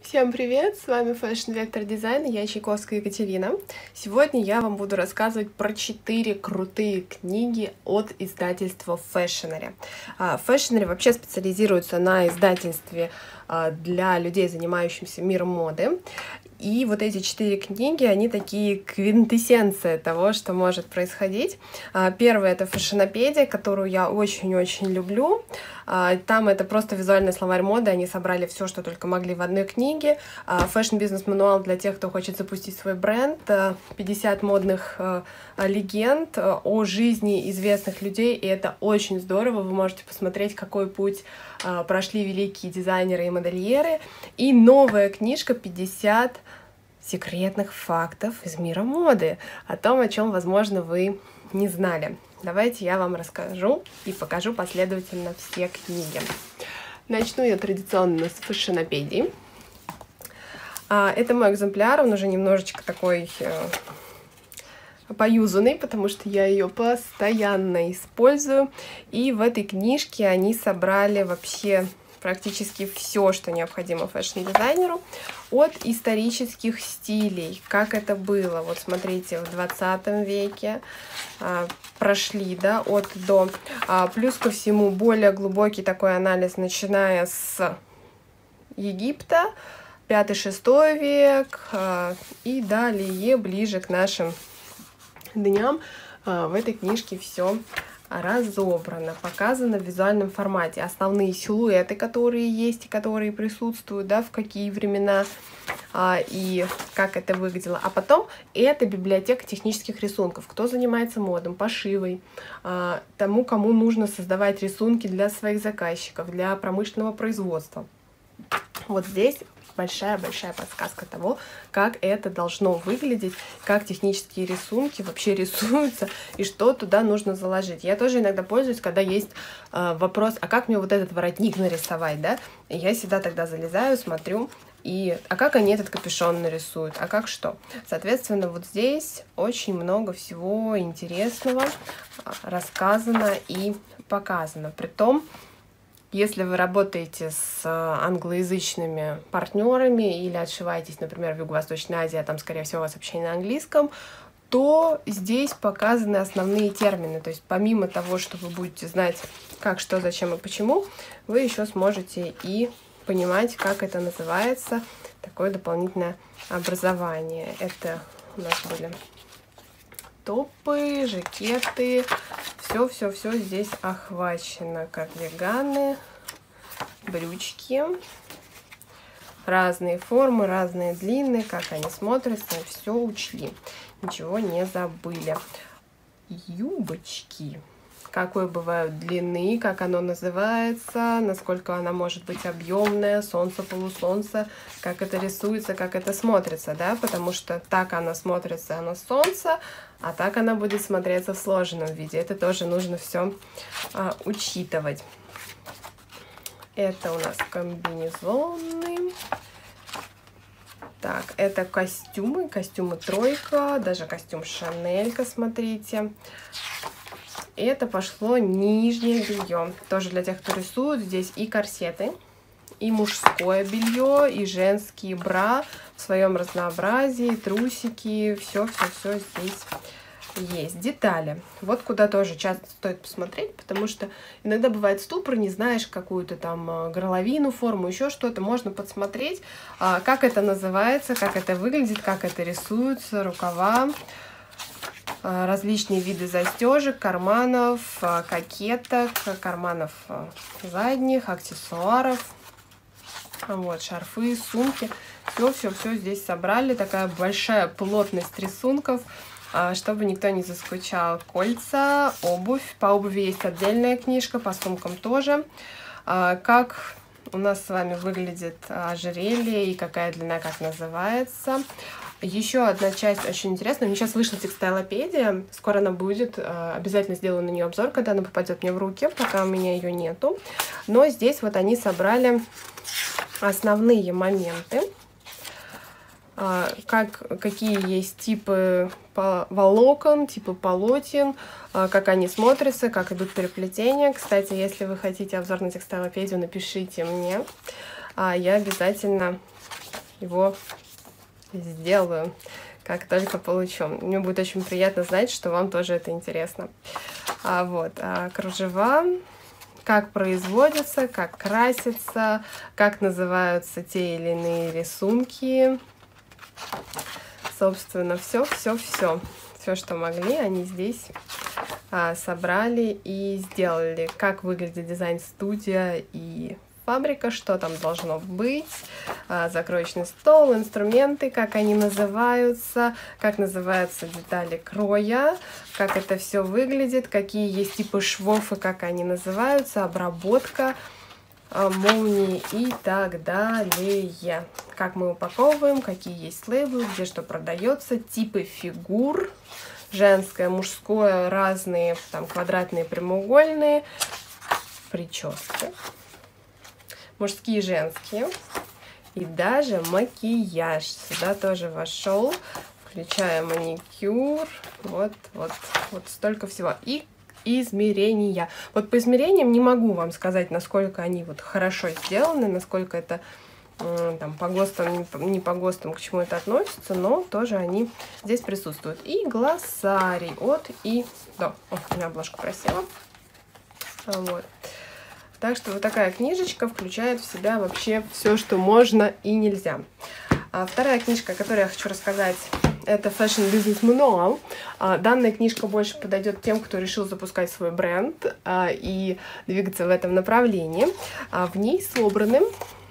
Всем привет! С вами Fashion Vector Design, я Чайковская Екатерина. Сегодня я вам буду рассказывать про 4 крутые книги от издательства Fashionary. Fashionary вообще специализируется на издательстве для людей, занимающихся миром моды. И вот эти 4 книги, они такие квинтэссенция того, что может происходить. Первая — это Фэшнопедия, которую я очень-очень люблю. Там это просто визуальный словарь моды, они собрали все, что только могли в одной книге. Фэшн-бизнес-мануал для тех, кто хочет запустить свой бренд. 50 модных легенд о жизни известных людей, и это очень здорово. Вы можете посмотреть, какой путь прошли великие дизайнеры и модельеры. И новая книжка «50 секретных фактов из мира моды», о том, о чем, возможно, вы не знали. Давайте я вам расскажу и покажу последовательно все книги. Начну я традиционно с Фэшнопедии. Это мой экземпляр, он уже немножечко такой поюзанный, потому что я ее постоянно использую. И в этой книжке они собрали вообще практически все, что необходимо фэшн-дизайнеру, от исторических стилей, как это было. Вот смотрите, в 20 веке прошли, да, от до. Плюс ко всему более глубокий такой анализ, начиная с Египта, 5-6 век и далее, ближе к нашим дням. В этой книжке все разобрано, показано в визуальном формате. Основные силуэты, которые есть и которые присутствуют, да, в какие времена и как это выглядело. А потом это библиотека технических рисунков. Кто занимается модом, пошивой, тому, кому нужно создавать рисунки для своих заказчиков, для промышленного производства. Вот здесь большая-большая подсказка того, как это должно выглядеть, как технические рисунки вообще рисуются и что туда нужно заложить. Я тоже иногда пользуюсь, когда есть вопрос, а как мне вот этот воротник нарисовать, да? И я всегда тогда залезаю, смотрю, а как они этот капюшон нарисуют, а как что? Соответственно, вот здесь очень много всего интересного рассказано и показано. Притом, если вы работаете с англоязычными партнерами или отшиваетесь, например, в Юго-Восточной Азии, а там, скорее всего, у вас общение на английском, то здесь показаны основные термины. То есть помимо того, что вы будете знать, как, что, зачем и почему, вы еще сможете и понимать, как это называется, такое дополнительное образование. Это у нас были топы, жакеты, все здесь охвачено, как веганы, брючки, разные формы, разные длины, как они смотрятся, все учли, ничего не забыли. Юбочки, какой бывают длины, как оно называется, насколько она может быть объемная, солнце, полусолнце, как это рисуется, как это смотрится, да, потому что так она смотрится, оно солнце, а так она будет смотреться в сложенном виде. Это тоже нужно все учитывать. Это у нас комбинезоны. Так, это костюмы тройка, даже костюм Шанелька, смотрите. Это пошло нижнее белье. Тоже для тех, кто рисует. Здесь и корсеты, и мужское белье, и женские бра в своем разнообразии, трусики, все здесь есть. Детали. Вот куда тоже часто стоит посмотреть, потому что иногда бывает ступор, не знаешь какую-то там горловину, форму, еще что-то. Можно подсмотреть, как это называется, как это выглядит, как это рисуется, рукава, различные виды застежек, карманов, кокеток, карманов задних, аксессуаров, вот, шарфы, сумки. Все здесь собрали. Такая большая плотность рисунков, чтобы никто не заскучал. Кольца, обувь. По обуви есть отдельная книжка, по сумкам тоже. Как у нас с вами выглядит ожерелье и какая длина, как называется. Еще одна часть очень интересная. У меня сейчас вышла текстайлопедия. Скоро она будет. Обязательно сделаю на нее обзор, когда она попадет мне в руки, пока у меня ее нету. Но здесь вот они собрали основные моменты. Какие есть типы волокон, типы полотен, как они смотрятся, как идут переплетения. Кстати, если вы хотите обзор на текстайлопедию, напишите мне. Я обязательно его сделаю, как только получу. Мне будет очень приятно знать, что вам тоже это интересно. Кружева, как производятся, как красятся, как называются те или иные рисунки. Собственно, все, что могли, они здесь собрали и сделали. Как выглядит дизайн-студия и фабрика, что там должно быть, закроечный стол, инструменты, как они называются, как называются детали кроя, как это все выглядит, какие есть типы швов и как они называются, обработка, молнии и так далее. Как мы упаковываем, какие есть лейблы, где что продается, типы фигур, женское, мужское, разные, там квадратные, прямоугольные, прически, мужские, женские, и даже макияж сюда тоже вошел, включая маникюр, вот столько всего. И измерения. Вот по измерениям не могу вам сказать, насколько они вот хорошо сделаны, насколько это там по ГОСТам, не по ГОСТам, к чему это относится, но тоже они здесь присутствуют. И глоссарий от и до. О, у меня обложка просела. Вот. Так что вот такая книжечка включает в себя вообще все, что можно и нельзя. Вторая книжка, о которой я хочу рассказать, это Fashion Business Manual. Данная книжка больше подойдет тем, кто решил запускать свой бренд и двигаться в этом направлении. В ней собраны,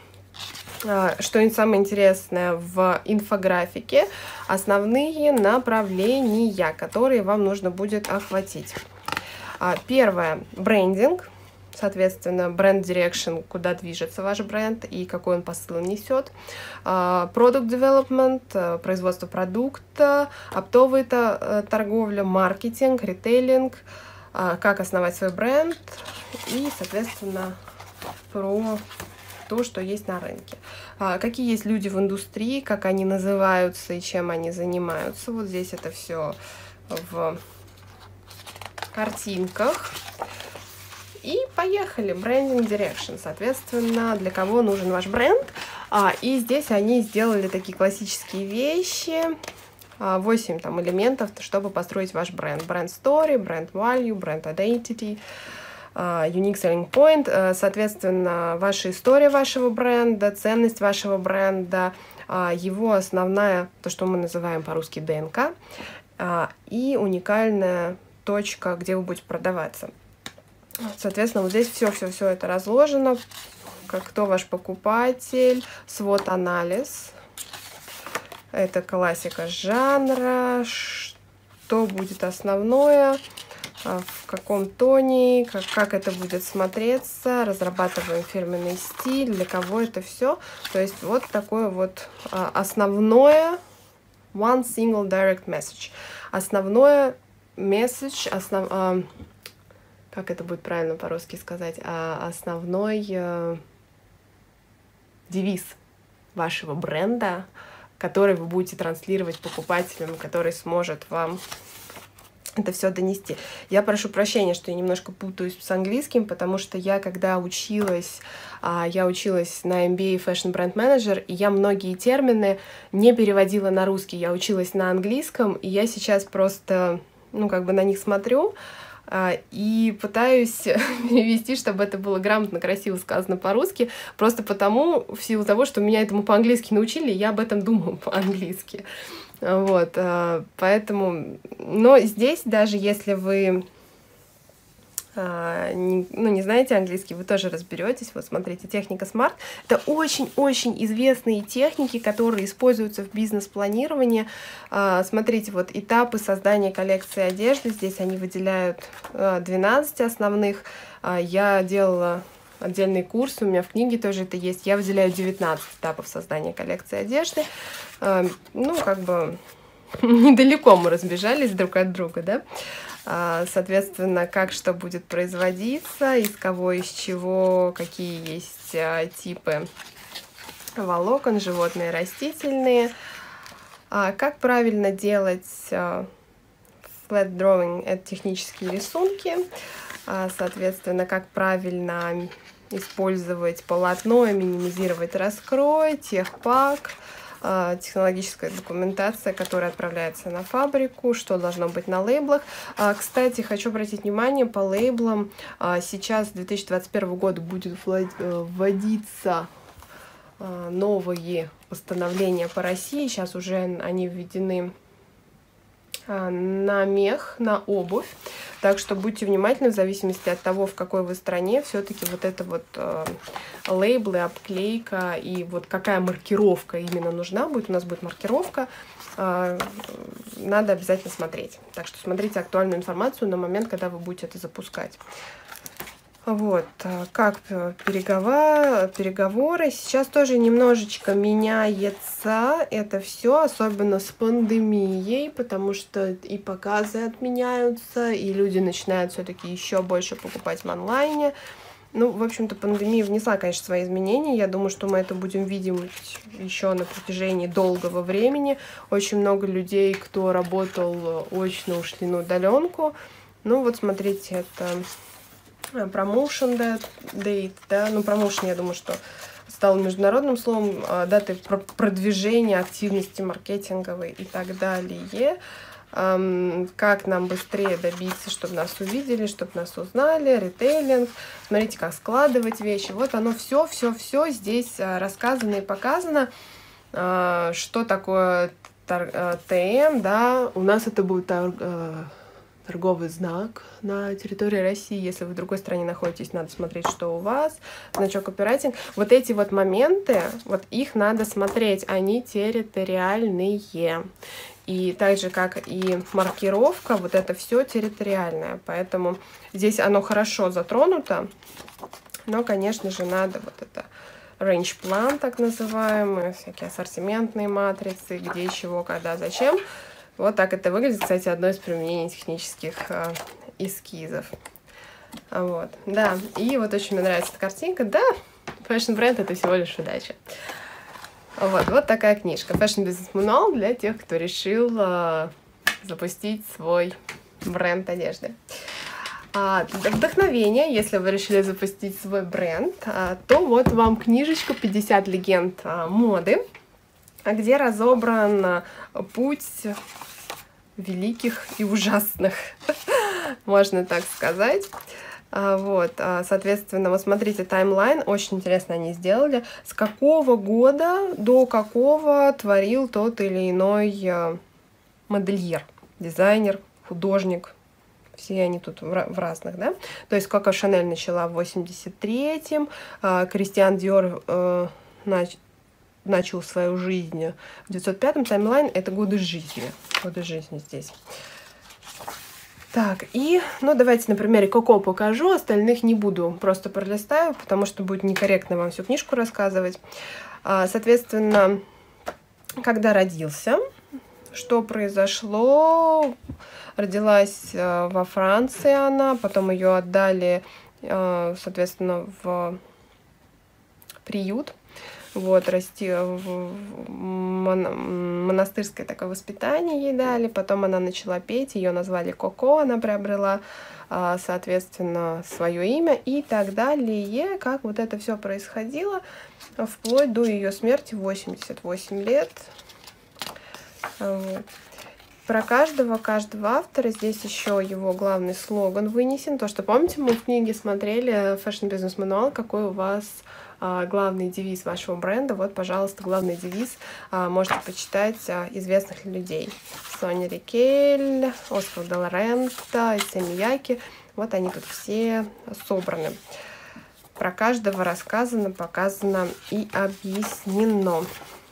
что самое интересное, в инфографике основные направления, которые вам нужно будет охватить. Первое – брендинг. Соответственно, бренд direction, куда движется ваш бренд и какой он посыл несет. Product development, производство продукта, оптовая торговля, маркетинг, ритейлинг, как основать свой бренд и, соответственно, про то, что есть на рынке. Какие есть люди в индустрии, как они называются и чем они занимаются. Вот здесь это все в картинках. И поехали. Branding Direction. Соответственно, для кого нужен ваш бренд. И здесь они сделали такие классические вещи. 8 там элементов, чтобы построить ваш бренд. Бренд Story, бренд Value, бренд Identity, Unique Selling Point. Соответственно, ваша история вашего бренда, ценность вашего бренда, его основная, то, что мы называем по-русски ДНК, и уникальная точка, где вы будете продаваться. Соответственно, вот здесь все это разложено, кто ваш покупатель, SWOT-анализ, это классика жанра, что будет основное, в каком тоне, как это будет смотреться, разрабатываем фирменный стиль, для кого это все. То есть вот такое вот основное one single direct message. Основное message, как это будет правильно по-русски сказать, основной девиз вашего бренда, который вы будете транслировать покупателям, который сможет вам это все донести. Я прошу прощения, что я немножко путаюсь с английским, потому что я, когда училась, на MBA Fashion Brand Manager, и я многие термины не переводила на русский, я училась на английском, и я сейчас просто, на них смотрю, и пытаюсь перевести, чтобы это было грамотно, красиво сказано по-русски, просто потому, в силу того, что меня этому по-английски научили, я об этом думаю по-английски. Вот, поэтому, но здесь, даже если вы не знаете английский, вы тоже разберетесь. Вот смотрите, техника SMART. Это очень-очень известные техники, которые используются в бизнес-планировании. Смотрите, вот этапы создания коллекции одежды. Здесь они выделяют 12 основных. Я делала отдельный курс, у меня в книге тоже это есть. Я выделяю 19 этапов создания коллекции одежды. Недалеко мы разбежались друг от друга, да? Соответственно, как что будет производиться, из кого, из чего, какие есть типы волокон, животные, растительные. Как правильно делать flat drawing, это технические рисунки. Соответственно, как правильно использовать полотно, минимизировать раскрой, техпак, технологическая документация, которая отправляется на фабрику, что должно быть на лейблах. Кстати, хочу обратить внимание, по лейблам сейчас с 2021 года будет вводиться новые постановления по России. Сейчас уже они введены на мех, на обувь. Так что будьте внимательны, в зависимости от того, в какой вы стране, все-таки вот это вот лейблы, обклейка и вот какая маркировка именно нужна будет. У нас будет маркировка, надо обязательно смотреть. Так что смотрите актуальную информацию на момент, когда вы будете это запускать. Вот, как переговоры. Сейчас тоже немножечко меняется это все, особенно с пандемией, потому что и показы отменяются, и люди начинают все-таки еще больше покупать в онлайне. Ну, в общем-то, пандемия внесла, конечно, свои изменения. Я думаю, что мы это будем видеть еще на протяжении долгого времени. Очень много людей, кто работал очно, ушли на удаленку. Ну, вот смотрите, это промоушен date, да, ну, промоушен, я думаю, что стал международным словом, даты продвижения, активности маркетинговой и так далее. Как нам быстрее добиться, чтобы нас увидели, чтобы нас узнали, ритейлинг, смотрите, как складывать вещи. Вот оно все здесь рассказано и показано, что такое ТМ, да, у нас это будет торговый знак на территории России. Если вы в другой стране находитесь, надо смотреть, что у вас. Значок копирайтинг. Вот эти вот моменты, вот их надо смотреть. Они территориальные. И так же, как и маркировка, вот это все территориальное. Поэтому здесь оно хорошо затронуто. Но, конечно же, надо вот это range план, так называемый, всякие ассортиментные матрицы, где, чего, когда, зачем. Вот так это выглядит, кстати, одно из применений технических эскизов. Вот, да, и вот очень мне нравится эта картинка. Да, фэшн-бренд — это всего лишь удача. Вот такая книжка. Фэшн-бизнес-мануал для тех, кто решил запустить свой бренд одежды. Вдохновение, если вы решили запустить свой бренд, то вот вам книжечка «50 легенд моды», где разобран путь великих и ужасных, можно так сказать. Вот, соответственно, вот смотрите, таймлайн, очень интересно они сделали, с какого года до какого творил тот или иной модельер, дизайнер, художник. Все они тут в разных, да? То есть, Коко Шанель начала в 83-м, Кристиан Диор начал свою жизнь в 905-м, таймлайн — это годы жизни здесь. Так, и, ну, давайте на примере Коко покажу, остальных не буду, просто пролистаю, потому что будет некорректно вам всю книжку рассказывать. Соответственно, когда родился, что произошло, родилась во Франции она, потом ее отдали, соответственно, в приют. Вот, расти в монастырское такое воспитание ей дали, потом она начала петь, ее назвали Коко, она приобрела, соответственно, свое имя и так далее, как вот это все происходило вплоть до ее смерти в 88 лет. Вот. Про каждого автора здесь еще его главный слоган вынесен, то, что, помните, мы в книге смотрели фэшн-бизнес-мануал, какой у вас главный девиз вашего бренда. Вот, пожалуйста, главный девиз можете почитать известных людей. Соня Рикель, Оскар де Лорента, Семияки. Вот они тут все собраны. Про каждого рассказано, показано и объяснено.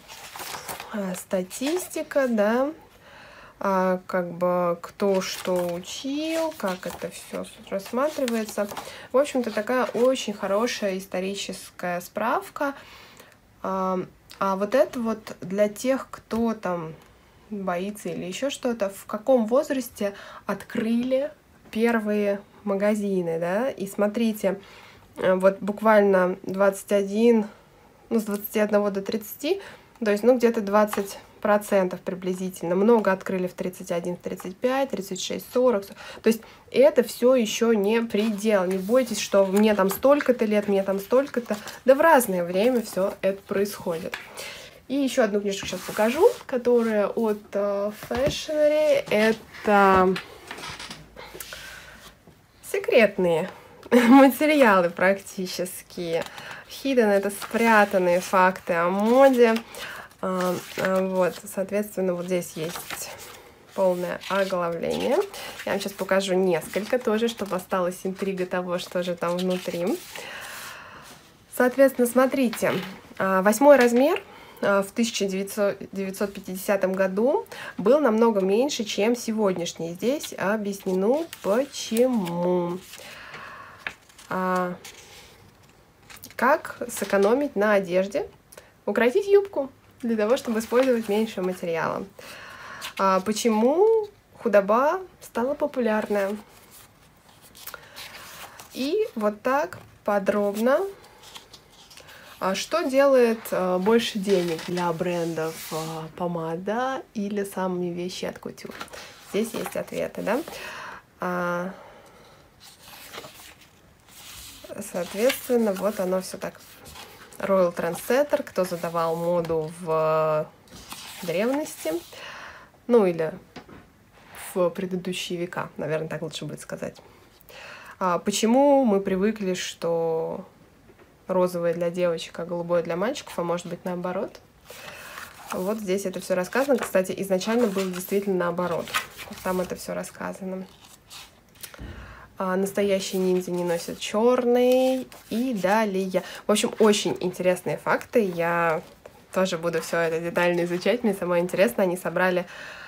Статистика, да, как бы кто что учил, как это все рассматривается. В общем-то, такая очень хорошая историческая справка. А вот это вот для тех, кто там боится или еще что-то, в каком возрасте открыли первые магазины, да, и смотрите, вот буквально 21, ну, с 21 до 30 То есть, ну, где-то 20% приблизительно. Много открыли в 31, в 35, 36, 40. То есть это все еще не предел. Не бойтесь, что мне там столько-то лет, мне там столько-то. Да в разное время все это происходит. И еще одну книжку сейчас покажу, которая от Fashionary. Это секретные материалы практически. Hidden — это спрятанные факты о моде. Вот, соответственно, вот здесь есть полное оглавление. Я вам сейчас покажу несколько тоже, чтобы осталась интрига того, что же там внутри. Соответственно, смотрите, 8 размер в 1950 году был намного меньше, чем сегодняшний. Здесь объяснено почему. Как сэкономить на одежде? Укоротить юбку для того, чтобы использовать меньше материала. Почему худоба стала популярная? И вот так подробно. Что делает больше денег для брендов: помада или самые вещи от кутюр? Здесь есть ответы, да? Соответственно, вот оно все так. Royal Trendsetter, кто задавал моду в древности, ну или в предыдущие века, наверное, так лучше будет сказать. Почему мы привыкли, что розовое для девочек, а голубое для мальчиков, а может быть наоборот? Вот здесь это все рассказано. Кстати, изначально было действительно наоборот. Там это все рассказано. Настоящие ниндзя не носят черный. И далее. В общем, очень интересные факты. Я тоже буду все это детально изучать. Мне самое интересно. Они собрали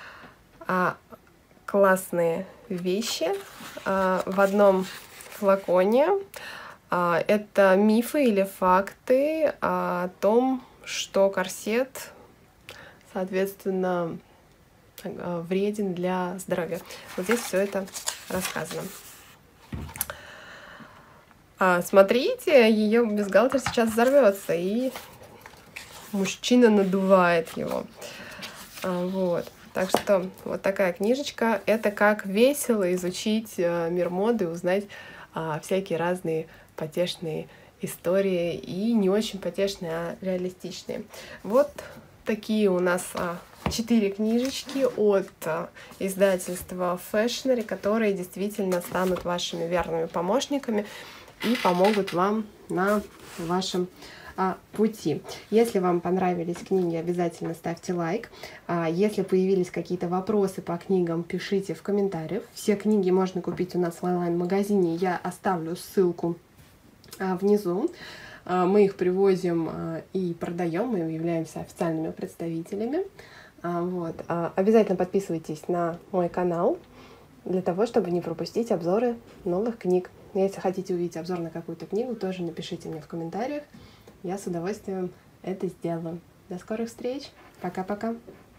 классные вещи в одном флаконе. Это мифы или факты о том, что корсет, соответственно, вреден для здоровья. Вот здесь все это рассказано. Смотрите, ее бюстгальтер сейчас взорвется, и мужчина надувает его. Вот. Так что вот такая книжечка. Это как весело изучить мир моды, узнать всякие разные потешные истории, и не очень потешные, а реалистичные. Вот такие у нас 4 книжечки от издательства Fashionary, которые действительно станут вашими верными помощниками и помогут вам на вашем пути. Если вам понравились книги, обязательно ставьте лайк. Если появились какие-то вопросы по книгам, пишите в комментариях. Все книги можно купить у нас в онлайн-магазине. Я оставлю ссылку внизу. Мы их привозим и продаем, мы являемся официальными представителями. Вот. Обязательно подписывайтесь на мой канал для того, чтобы не пропустить обзоры новых книг. Если хотите увидеть обзор на какую-то книгу, тоже напишите мне в комментариях. Я с удовольствием это сделаю. До скорых встреч. Пока-пока.